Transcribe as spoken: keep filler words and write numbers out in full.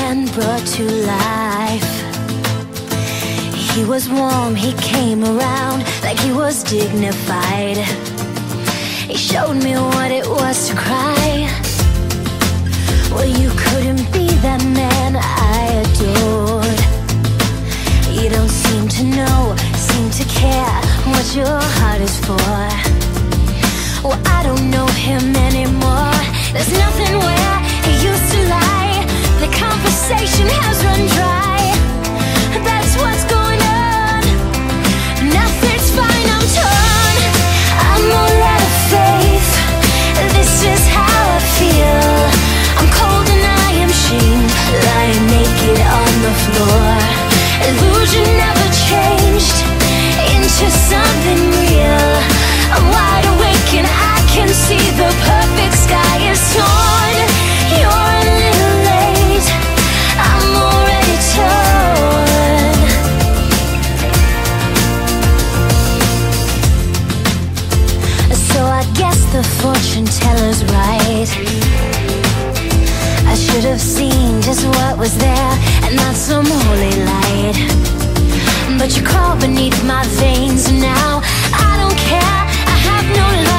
man brought to life. He was warm, he came around like he was dignified. He showed me what it was to cry. Well, you couldn't be that man I adored. You don't seem to know, seem to care what your heart is for. Well, I don't know him anymore. There's nothing where he used to lie. The conversation has run dry. That's what's going on. Nothing's fine, I'm torn. I'm all out of faith. This is how I feel. I'm cold and I am shamed, lying naked on the floor. Illusion never changed into something real. I'm wide awake and I can see the perfect sky is torn. You're a little late, I'm already torn. So I guess the fortune teller's right. I should have seen just what was there and not some holy light. But you crawl beneath my veins now. I don't care, I have no love.